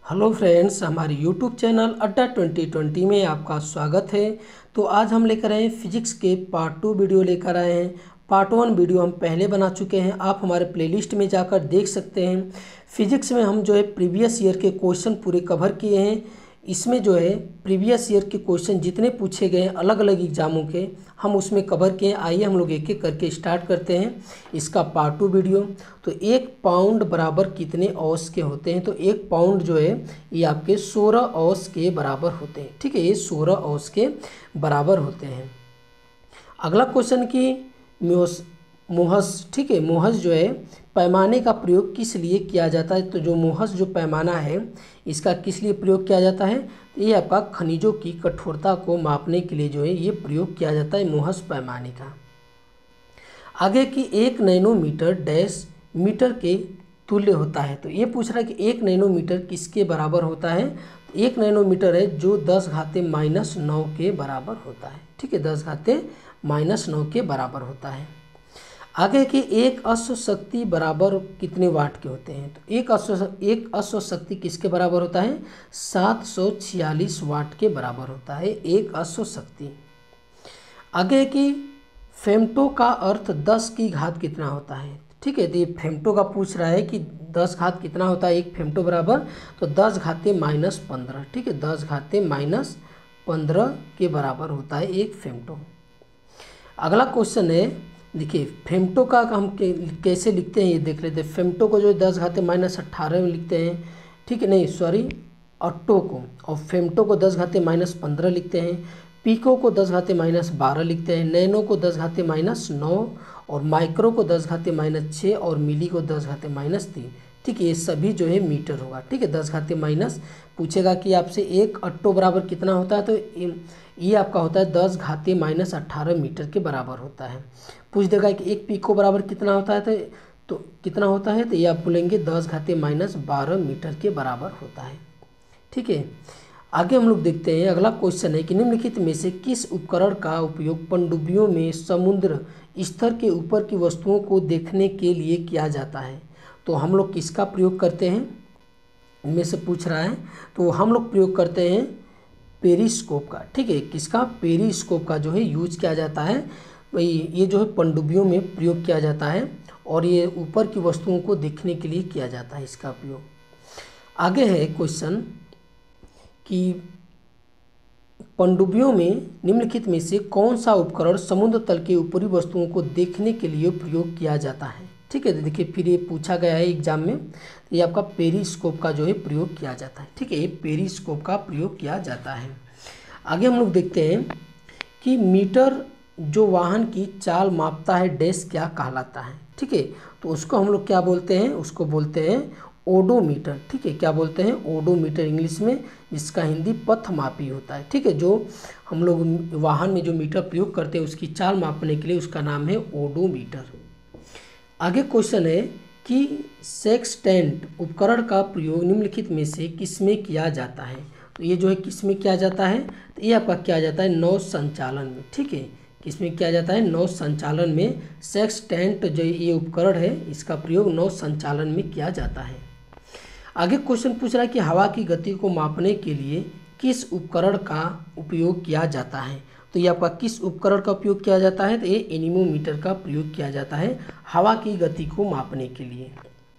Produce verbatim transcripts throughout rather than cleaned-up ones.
Hello friends, हमारे YouTube channel Adda twenty twenty में आपका स्वागत है। तो आज हम लेकर आए हैं फिजिक्स के पार्ट टू वीडियो लेकर आए हैं। पार्ट वन वीडियो हम पहले बना चुके हैं, आप हमारे प्लेलिस्ट में जाकर देख सकते हैं। फिजिक्स में हम जो है प्रीवियस ईयर के क्वेश्चन पूरे कवर किए हैं। इसमें जो है प्रीवियस ईयर के क्वेश्चन जितने पूछे गए अलग अलग एग्जामों के, हम उसमें कवर किए। आइए हम लोग एक एक करके स्टार्ट करते हैं इसका पार्ट टू वीडियो। तो एक पाउंड बराबर कितने औंस के होते हैं? तो एक पाउंड जो है ये आपके सोलह औंस के बराबर होते हैं। ठीक है, ये सोलह औंस के बराबर होते हैं। अगला क्वेश्चन की म्योस मोहस ठीक है, मोहस जो है पैमाने का प्रयोग किस लिए किया जाता है? तो जो मोहस जो पैमाना है इसका किस लिए प्रयोग किया जाता है? ये आपका खनिजों की कठोरता को मापने के लिए जो है ये प्रयोग किया जाता है मोहस पैमाने का। आगे की एक नैनोमीटर डैश मीटर के तुल्य होता है। तो ये पूछ रहा है कि एक नैनोमीटर किसके बराबर होता है? तो एक नैनोमीटर है जो दस घाते माइनस नौ के बराबर होता है। ठीक है, दस घाते माइनस नौ के बराबर होता है। आगे की एक अश्व शक्ति बराबर कितने वाट के होते हैं? तो एक अश्व एक अश्व शक्ति किसके बराबर होता है? सात सौ छियालीस वाट के बराबर होता है एक अश्व शक्ति। आगे की फेमटो का अर्थ दस की घात कितना होता है? ठीक है, तो ये फेमटो का पूछ रहा है कि दस घात कितना होता है एक फेमटो बराबर? तो दस घाते माइनस पंद्रह। ठीक है, दस घाते माइनस पंद्रह के बराबर होता है एक फेमटो। अगला क्वेश्चन है, देखिए फेमटो का हम कैसे लिखते हैं ये देख लेते हैं। फेमटो को जो है दस घाते माइनस अट्ठारह में लिखते हैं। ठीक है, नहीं सॉरी ऑट्टो को, और फेमटो को दस घाते माइनस पंद्रह लिखते हैं। पीको को दस घाते माइनस बारह लिखते हैं। नैनो को दस घाते माइनस नौ, और माइक्रो को दस घाते माइनस छः, और मिली को दस घाते माइनस तीन। ठीक है, ये सभी जो है मीटर होगा। ठीक है, दस घाते माइनस पूछेगा कि आपसे एक ऑट्टो बराबर कितना होता है? तो ये आपका होता है दस घाते माइनस अट्ठारह मीटर के बराबर होता है। पूछ देगा कि एक पीको बराबर कितना होता है? तो, तो कितना होता है? तो ये आप बोलेंगे दस घाते माइनस बारह मीटर के बराबर होता है। ठीक है, आगे हम लोग देखते हैं। अगला क्वेश्चन है कि निम्नलिखित में से किस उपकरण का उपयोग पनडुब्बियों में समुद्र स्तर के ऊपर की वस्तुओं को देखने के लिए किया जाता है? तो हम लोग किसका प्रयोग करते हैं इनमें से पूछ रहा है। तो हम लोग प्रयोग करते हैं पेरिस्कोप का। ठीक है, किसका? पेरिस्कोप का जो है यूज किया जाता है। वही ये जो है पनडुब्बियों में प्रयोग किया जाता है, और ये ऊपर की वस्तुओं को देखने के लिए किया जाता है इसका प्रयोग। आगे है क्वेश्चन कि पनडुब्बियों में निम्नलिखित में से कौन सा उपकरण समुद्र तल के ऊपरी वस्तुओं को देखने के लिए प्रयोग किया जाता है? ठीक है, तो देखिए फिर ये पूछा गया है एग्जाम में, तो ये आपका पेरिस्कोप का जो है प्रयोग किया जाता है। ठीक है, ये पेरिस्कोप का प्रयोग किया जाता है। आगे हम लोग देखते हैं कि मीटर जो वाहन की चाल मापता है डैश क्या कहलाता है? ठीक है, तो उसको हम लोग क्या बोलते हैं? उसको बोलते हैं ओडोमीटर। ठीक है, क्या बोलते हैं? ओडोमीटर इंग्लिश में, जिसका हिंदी पथमापी होता है। ठीक है, जो हम लोग वाहन में जो मीटर प्रयोग करते हैं उसकी चाल मापने के लिए उसका नाम है ओडोमीटर। आगे क्वेश्चन है कि सेक्सटेंट उपकरण का प्रयोग निम्नलिखित में से किसमें किया जाता है? तो ये जो है किसमें किया जाता है? तो ये आपका किया जाता है नौ संचालन में। ठीक है, किसमें किया जाता है? नौ संचालन में सेक्सटेंट जो ये उपकरण है इसका प्रयोग नौ संचालन में किया जाता है। आगे क्वेश्चन पूछ रहा है कि हवा की गति को मापने के लिए किस उपकरण का उपयोग किया जाता है? तो ये आपका किस उपकरण का उपयोग किया जाता है? तो ये एनीमोमीटर का प्रयोग किया जाता है हवा की गति को मापने के लिए।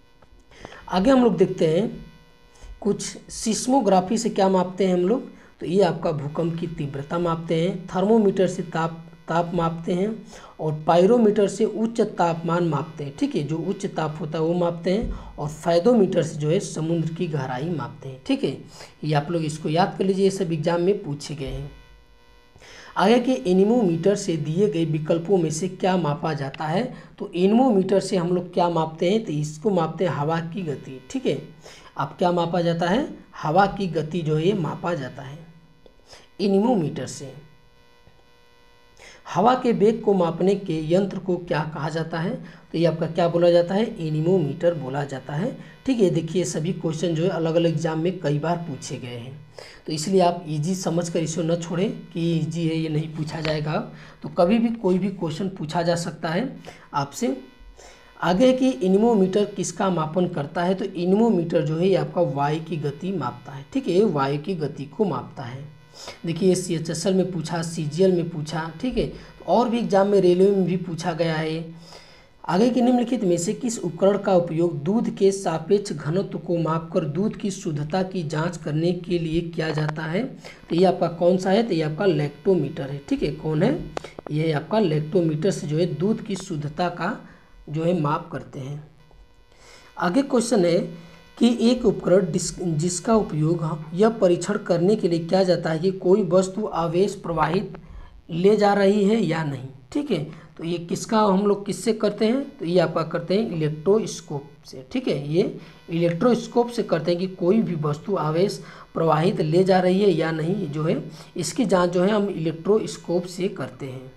आगे हम लोग देखते हैं कुछ सिस्मोग्राफी से क्या मापते हैं हम लोग। तो ये आपका भूकंप की तीव्रता मापते हैं। थर्मोमीटर से ताप ताप मापते हैं, और पायरोमीटर से उच्च तापमान मापते हैं। ठीक है, जो उच्च ताप होता है वो मापते हैं, और फायदोमीटर से जो है समुद्र की गहराई मापते हैं। ठीक है, ये आप लोग इसको याद कर लीजिए, ये सब एग्जाम में पूछे गए हैं। आगे के एनीमोमीटर से दिए गए विकल्पों में से क्या मापा जाता है? तो एनीमोमीटर से हम लोग क्या मापते हैं? तो इसको मापते हैं हवा की गति। ठीक है, अब क्या मापा जाता है? हवा की गति जो है ये मापा जाता है एनीमोमीटर से। हवा के वेग को मापने के यंत्र को क्या कहा जाता है? तो ये आपका क्या बोला जाता है? एनीमोमीटर बोला जाता है। ठीक है, देखिए सभी क्वेश्चन जो है अलग अलग एग्जाम में कई बार पूछे गए हैं, तो इसलिए आप इजी समझकर इसे न छोड़ें कि इजी है ये नहीं पूछा जाएगा। तो कभी भी कोई भी क्वेश्चन पूछा जा सकता है आपसे। आगे कि इनमोमीटर किसका मापन करता है, तो इनमोमीटर जो है ये आपका वायु की गति मापता है। ठीक है, ये वायु की गति को मापता है। देखिए सी एच एस एल में पूछा, सी जी एल में पूछा, ठीक है, और भी एग्जाम में रेलवे में भी पूछा गया है। आगे के निम्नलिखित में से किस उपकरण का उपयोग दूध के सापेक्ष घनत्व को मापकर दूध की शुद्धता की जांच करने के लिए किया जाता है, तो ये आपका कौन सा है, तो ये आपका लैक्टोमीटर है। ठीक है, कौन है, ये आपका लैक्टोमीटर से जो है दूध की शुद्धता का जो है माप करते हैं। आगे क्वेश्चन है कि एक उपकरण जिसका उपयोग यह परीक्षण करने के लिए किया जाता है कि कोई वस्तु आवेश प्रवाहित ले जा रही है या नहीं। ठीक है, तो ये किसका हम लोग किससे करते हैं, तो ये आपका करते हैं इलेक्ट्रोस्कोप से। ठीक है, ये इलेक्ट्रोस्कोप से करते हैं कि कोई भी वस्तु आवेश प्रवाहित ले जा रही है या नहीं, जो है इसकी जांच जो है हम इलेक्ट्रोस्कोप से करते हैं।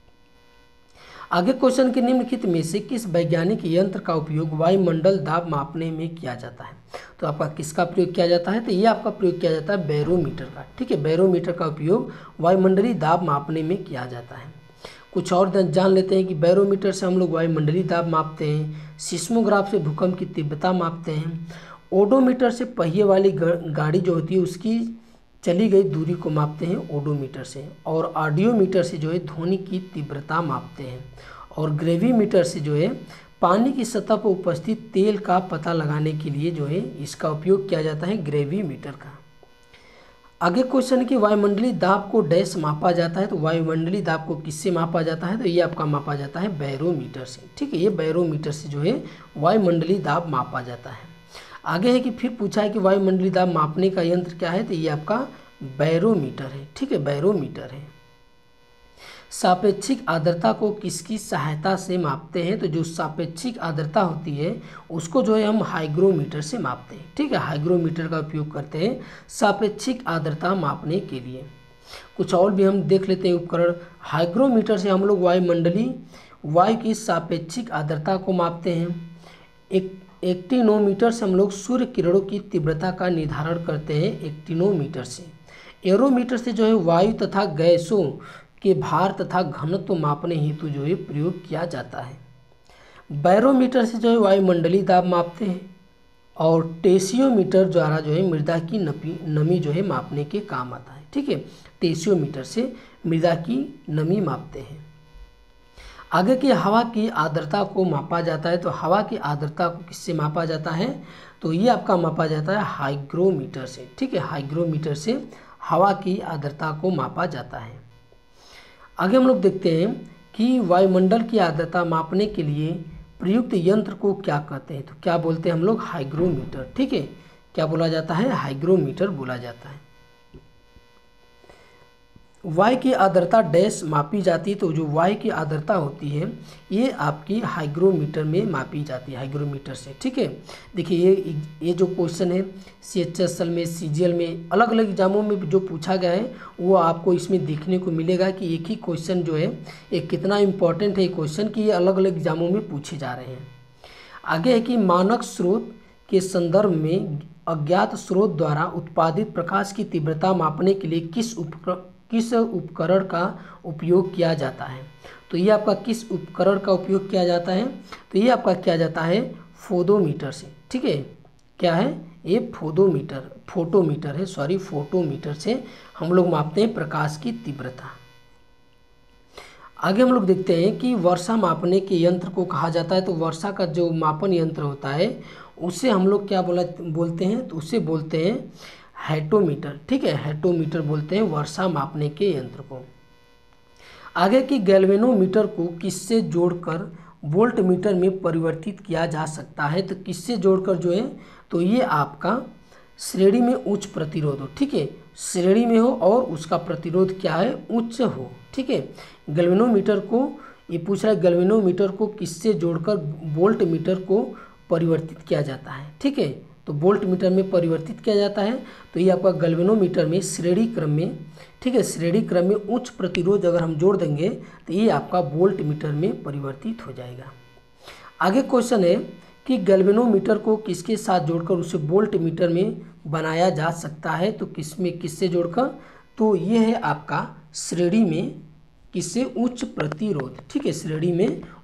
आगे क्वेश्चन के निम्नलिखित में से किस वैज्ञानिक यंत्र का उपयोग वायुमंडल दाब मापने में किया जाता है, तो आपका किसका प्रयोग किया जाता है, तो ये आपका प्रयोग किया जाता है बैरोमीटर का। ठीक है, बैरोमीटर का उपयोग वायुमंडलीय दाब मापने में किया जाता है। कुछ और जान लेते हैं कि बैरोमीटर से हम लोग वायुमंडलीय दाब मापते हैं, सिस्मोग्राफ से भूकंप की तीव्रता मापते हैं, ओडोमीटर से पहिए वाली गाड़ी जो होती है उसकी चली गई दूरी को मापते हैं ओडोमीटर से, और ऑडियोमीटर से जो है ध्वनि की तीव्रता मापते हैं, और ग्रेविमीटर से जो है पानी की सतह पर उपस्थित तेल का पता लगाने के लिए जो है इसका उपयोग किया जाता है ग्रेविमीटर का। आगे क्वेश्चन कि वायुमंडलीय दाब को डैश मापा जाता है, तो वायुमंडलीय दाब को किससे मापा जाता है, तो ये आपका मापा जाता है बैरोमीटर से। ठीक है, ये बैरोमीटर से जो है वायुमंडलीय दाब मापा जाता है। आगे है कि फिर पूछा है कि वायुमंडलीय दाब मापने का यंत्र क्या है, तो ये आपका बैरोमीटर है। ठीक है, बैरोमीटर है। सापेक्षिक आर्द्रता को किसकी सहायता से मापते हैं, तो जो सापेक्षिक आर्द्रता होती है उसको जो है हम हाइग्रोमीटर से मापते हैं। ठीक है, हाइग्रोमीटर का उपयोग करते हैं सापेक्षिक आर्द्रता मापने के लिए। कुछ और भी हम देख लेते हैं उपकरण। हाइग्रोमीटर से हम लोग वायुमंडलीय वायु की सापेक्षिक आर्द्रता को मापते हैं। एक एक्टिनोमीटर से हम लोग सूर्य किरणों की तीव्रता का निर्धारण करते हैं एक्टिनोमीटर से। एरोमीटर से जो है वायु तथा गैसों के भार तथा घनत्व मापने हेतु जो है प्रयोग किया जाता है। बैरोमीटर से जो है वायुमंडलीय दाब मापते हैं, और टेसियोमीटर द्वारा जो है मृदा की नमी नमी जो है मापने के काम आता है। ठीक है, टेसियोमीटर से मृदा की नमी मापते हैं। आगे की हवा की आर्द्रता को मापा जाता है, तो हवा की आर्द्रता को किससे मापा जाता है, तो ये आपका मापा जाता है हाइग्रोमीटर से। ठीक है, हाइग्रोमीटर से हवा की आर्द्रता को मापा जाता है। आगे हम लोग देखते हैं कि वायुमंडल की आर्द्रता मापने के लिए प्रयुक्त यंत्र को क्या कहते हैं, तो क्या बोलते हैं हम लोग हाइग्रोमीटर। ठीक है, क्या बोला जाता है, हाइग्रोमीटर बोला जाता है। वायु की आर्द्रता डैश मापी जाती है, तो जो वायु की आर्द्रता होती है ये आपकी हाइग्रोमीटर में मापी जाती है, हाइग्रोमीटर से। ठीक है, देखिए ये ये जो क्वेश्चन है सी एच एस एल में, सी जी एल में, अलग अलग एग्जामों में जो पूछा गया है वो आपको इसमें देखने को मिलेगा कि एक ही क्वेश्चन जो है ये कितना इम्पोर्टेंट है क्वेश्चन कि ये अलग अलग एग्जामों में पूछे जा रहे हैं। आगे है कि मानक स्रोत के संदर्भ में अज्ञात स्रोत द्वारा उत्पादित प्रकाश की तीव्रता मापने के लिए किस उपकरण किस उपकरण का उपयोग किया जाता है, तो ये आपका किस उपकरण का उपयोग किया जाता है, तो ये आपका किया जाता है फोटोमीटर से। ठीक है, क्या है ये, फोटोमीटर फोटोमीटर है सॉरी फोटोमीटर से हम लोग मापते हैं प्रकाश की तीव्रता। आगे हम लोग देखते हैं कि वर्षा मापने के यंत्र को कहा जाता है, तो वर्षा का जो मापन यंत्र होता है उसे हम लोग क्या बोला बोलते हैं, तो उसे बोलते हैं हेटोमीटर। ठीक है, हेटोमीटर बोलते हैं वर्षा मापने के यंत्र को। आगे की गैल्वेनोमीटर को किससे जोड़कर वोल्टमीटर में परिवर्तित किया जा सकता है, तो किससे जोड़कर जो है, तो ये आपका श्रेणी में उच्च प्रतिरोध हो। ठीक है, श्रेणी में हो और उसका प्रतिरोध क्या है, उच्च हो। ठीक है, गैल्वेनोमीटर को ये पूछ रहा है गैल्वेनोमीटर को किससे जोड़कर वोल्टमीटर को परिवर्तित किया जाता है। ठीक है, तो वोल्ट मीटर में परिवर्तित किया जाता है, तो ये आपका गैल्वेनोमीटर में श्रेणी क्रम में, ठीक है, श्रेणी क्रम में उच्च प्रतिरोध अगर हम जोड़ देंगे तो ये आपका वोल्ट मीटर में परिवर्तित हो जाएगा। आगे क्वेश्चन है कि गैल्वेनोमीटर को किसके साथ जोड़कर उसे वोल्ट मीटर में बनाया जा सकता है, तो किसमें किससे जोड़कर, तो ये है आपका श्रेणी में किससे, उच्च प्रतिरोध। ठीक है, श्रेणी में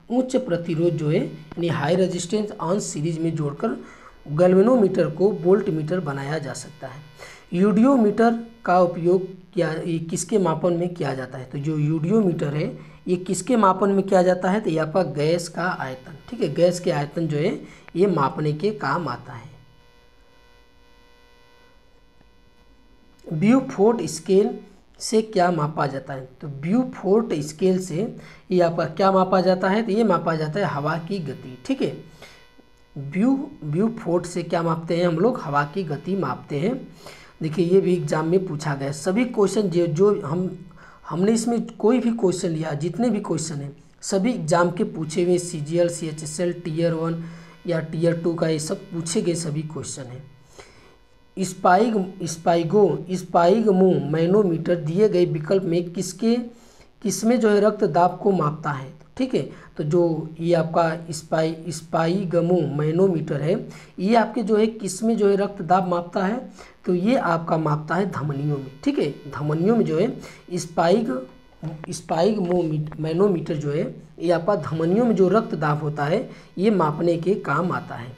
उच्च प्रतिरोध जो है यानी हाई रेजिस्टेंस ऑन सीरीज में जोड़कर गैल्वेनोमीटर को वोल्टमीटर बनाया जा सकता है। यूडियोमीटर का उपयोग क्या ये किसके मापन में किया जाता है? तो जो यूडियोमीटर है ये किसके मापन में किया जाता है? तो ये आपका गैस का आयतन, ठीक है, गैस के आयतन जो है ये मापने के काम आता है। ब्यूफोर्ट स्केल से क्या मापा जाता है? तो ब्यूफोर्ट स्केल से ये आपका क्या मापा जाता है? तो ये मापा जाता है हवा की गति, ठीक है। ब्यू ब्यूफोर्ट से क्या मापते हैं हम लोग? हवा की गति मापते हैं। देखिए ये भी एग्जाम में पूछा गया। सभी क्वेश्चन जो जो हम हमने इसमें कोई भी क्वेश्चन लिया, जितने भी क्वेश्चन हैं सभी एग्जाम के पूछे हुए, C G L, C H S L, tier one या टीयर टू का ये सब पूछे गए सभी क्वेश्चन हैं। स्पाइग स्पाइगो स्पाइगमो मैनोमीटर दिए गए विकल्प में किसके किसमें जो है रक्त दाब को मापता है? ठीक है, तो जो ये आपका स्पाई स्पाइगमो मैनोमीटर है ये आपके जो है किसमें जो है रक्त दाब मापता है? तो ये आपका मापता है धमनियों में, ठीक है। धमनियों में जो है स्पाइग स्पाइगमो मैनोमीटर जो है ये आपका धमनियों में जो रक्त दाब होता है ये मापने के काम आता है।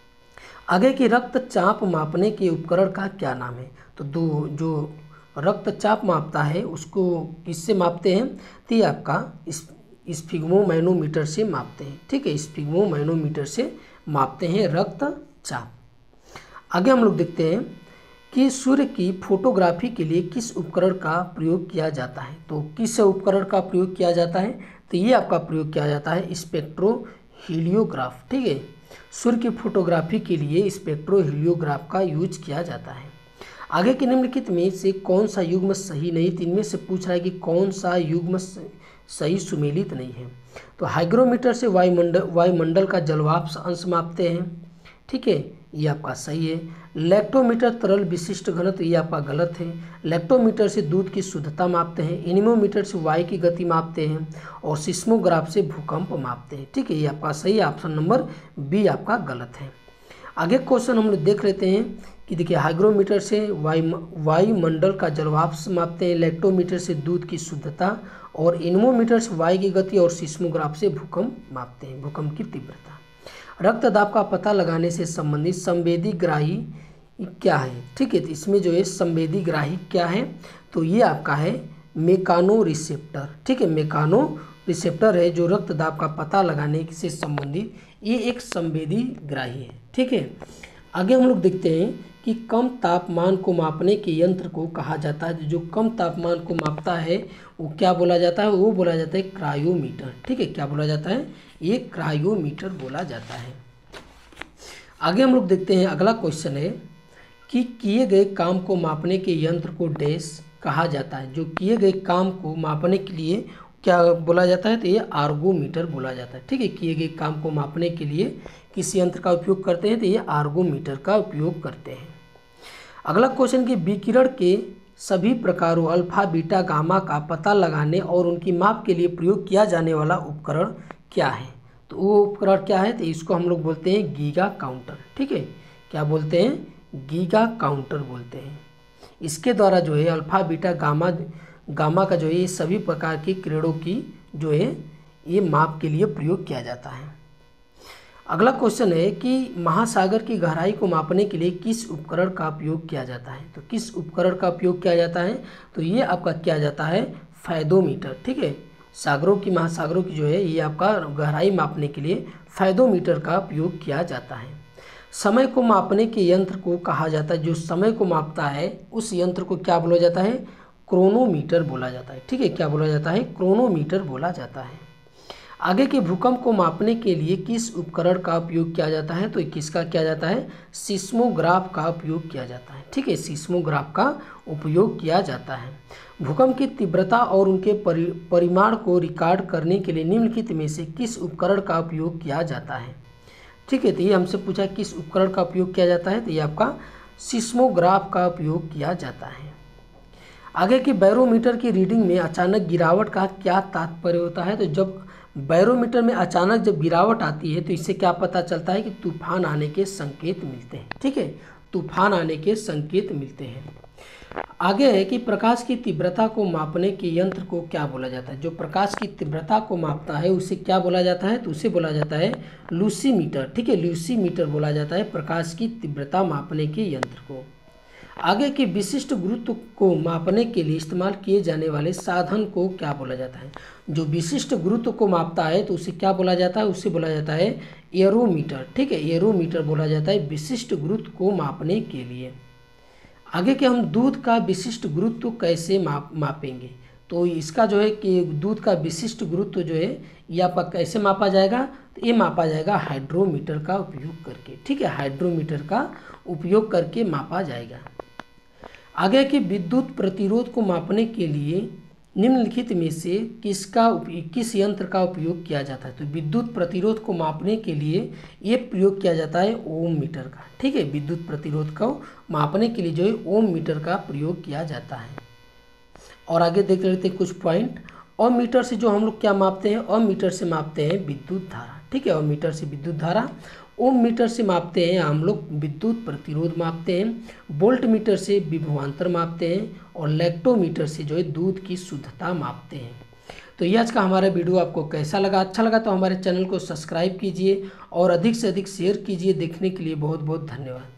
आगे के रक्तचाप मापने के उपकरण का क्या नाम है? तो दो जो रक्तचाप मापता है उसको किससे मापते हैं? तो ये आपका स्फिग्मो मैनोमीटर से मापते हैं, ठीक है। स्फिग्मो मैनोमीटर से मापते हैं रक्तचाप। आगे हम लोग देखते हैं कि सूर्य की फोटोग्राफी के लिए किस उपकरण का प्रयोग किया जाता है? तो किस उपकरण का प्रयोग किया जाता है? तो ये आपका प्रयोग किया जाता है स्पेक्ट्रोहीलियोग्राफ, ठीक है। सूर्य की फोटोग्राफी के लिए स्पेक्ट्रोहीलियोग्राफ का यूज किया जाता है। आगे के निम्नलिखित में से कौन सा युग्म सही नहीं? तो इनमें से पूछ रहा है कि कौन सा युग्म सही सुमेलित नहीं है? तो हाइग्रोमीटर से वायुमंडल वायुमंडल का जलवाष्प अंश मापते हैं, ठीक है, ये आपका सही है। लैक्टोमीटर तरल विशिष्ट घनत्व, ये आपका गलत है। लैक्टोमीटर से दूध की शुद्धता मापते हैं। एनीमोमीटर से वायु की गति मापते हैं और सिस्मोग्राफ से भूकंप मापते हैं, ठीक है, ये आपका सही है। ऑप्शन नंबर बी आपका गलत है। आगे क्वेश्चन हम लोग देख लेते हैं कि देखिए हाइग्रोमीटर से वायु वायुमंडल का जलवाष्प मापते हैं, लैक्टोमीटर से दूध की शुद्धता और एनीमोमीटर से वायु की गति और सिस्मोग्राफ से भूकंप मापते हैं, भूकंप की तीव्रता। रक्तदाब का पता लगाने से संबंधित संवेदी ग्राही क्या है? ठीक है, तो इसमें जो है संवेदी ग्राही क्या है? तो ये आपका है मेकानो रिसेप्टर, ठीक है, मेकानो रिसेप्टर है जो रक्तदाब का पता लगाने से संबंधित ये एक संवेदी ग्राही है, ठीक है। आगे हम लोग देखते हैं कि कम तापमान को मापने के यंत्र को कहा जाता है। जो कम तापमान को मापता है वो क्या बोला जाता है? वो बोला जाता है क्रायोमीटर, ठीक है, क्या बोला जाता है? ये क्रायोमीटर बोला जाता है। आगे हम लोग देखते हैं, अगला क्वेश्चन है कि किए गए काम को मापने के यंत्र को डैश कहा जाता है। जो किए गए काम को मापने के लिए क्या बोला जाता है? तो ये आर्गोमीटर बोला जाता है, ठीक है। किए गए काम को मापने के लिए किस यंत्र का उपयोग करते हैं? तो ये आर्गोमीटर का उपयोग करते हैं। अगला क्वेश्चन कि विकिरण के सभी प्रकारों अल्फा, बीटा, गामा का पता लगाने और उनकी माप के लिए प्रयोग किया जाने वाला उपकरण क्या है? तो वो उपकरण क्या है? तो इसको हम लोग बोलते हैं गीगा काउंटर, ठीक है, क्या बोलते हैं? गीगा काउंटर बोलते हैं। इसके द्वारा जो है अल्फा, बीटा, गामा गामा का जो है ये सभी प्रकार की किरणों की जो है ये माप के लिए प्रयोग किया जाता है। अगला क्वेश्चन है कि महासागर की गहराई को मापने के लिए किस उपकरण का उपयोग किया जाता है? तो किस उपकरण का उपयोग किया जाता है? तो ये आपका किया जाता है फैदोमीटर, ठीक है। सागरों की महासागरों की जो है ये आपका गहराई मापने के लिए फैदोमीटर का उपयोग किया जाता है। समय को मापने के यंत्र को कहा जाता है, जो समय को मापता है उस यंत्र को क्या बोला जाता है? क्रोनोमीटर बोला जाता है, ठीक है, क्या बोला जाता है? क्रोनोमीटर बोला जाता है। आगे के भूकंप को मापने के लिए किस उपकरण का उपयोग किया जाता है? तो किसका किया जाता है? सिस्मोग्राफ का उपयोग किया जाता है, ठीक है, सिस्मोग्राफ का उपयोग किया जाता है। भूकंप की तीव्रता और उनके परि परिमाण को रिकॉर्ड करने के लिए निम्नलिखित में से किस उपकरण का उपयोग किया जाता है? ठीक है, तो ये हमसे पूछा किस उपकरण का उपयोग किया जाता है? तो ये आपका सिस्मोग्राफ का उपयोग किया जाता है। आगे के बैरोमीटर की रीडिंग में अचानक गिरावट का क्या तात्पर्य होता है? तो जब बैरोमीटर में अचानक जब गिरावट आती है तो इससे क्या पता चलता है कि तूफान आने के संकेत मिलते हैं, ठीक है, तूफान आने के संकेत मिलते हैं। आगे है कि प्रकाश की तीव्रता को मापने के यंत्र को क्या बोला जाता है। जो प्रकाश की तीव्रता को मापता है उसे क्या बोला जाता है, तो उसे बोला जाता है लूसीमीटर। ठीक है, लूसीमीटर बोला जाता है प्रकाश की तीव्रता मापने के यंत्र को। आगे के विशिष्ट गुरुत्व को मापने के लिए इस्तेमाल किए जाने वाले साधन को क्या बोला जाता है। जो विशिष्ट गुरुत्व को मापता है तो उसे क्या बोला जाता है, उसे बोला जाता है एरोमीटर। ठीक है, एरोमीटर बोला जाता है विशिष्ट गुरुत्व को मापने के लिए। आगे के हम दूध का विशिष्ट गुरुत्व कैसे माप मापेंगे, तो इसका जो है कि दूध का विशिष्ट गुरुत्व जो है ये आपका कैसे मापा जाएगा, तो ये मापा जाएगा हाइड्रोमीटर का उपयोग करके। ठीक है, हाइड्रोमीटर का उपयोग करके मापा जाएगा। आगे कि विद्युत प्रतिरोध को मापने के लिए निम्नलिखित में से किसका किस यंत्र का उपयोग किया जाता है। तो विद्युत प्रतिरोध को मापने के लिए ये प्रयोग किया जाता है ओम मीटर का। ठीक है, विद्युत प्रतिरोध को मापने के लिए जो है ओम मीटर का प्रयोग किया जाता है। और आगे देख लेते हैं कुछ पॉइंट। ओम मीटर से जो हम लोग क्या मापते हैं, ओम मीटर से मापते हैं विद्युत धारा। ठीक है, ओम मीटर से विद्युत धारा। ओम मीटर से मापते हैं हम लोग विद्युत प्रतिरोध मापते हैं। वोल्ट मीटर से विभवांतर मापते हैं और लैक्टोमीटर से जो है दूध की शुद्धता मापते हैं। तो ये आज का हमारा वीडियो आपको कैसा लगा, अच्छा लगा तो हमारे चैनल को सब्सक्राइब कीजिए और अधिक से अधिक शेयर कीजिए। देखने के लिए बहुत बहुत धन्यवाद।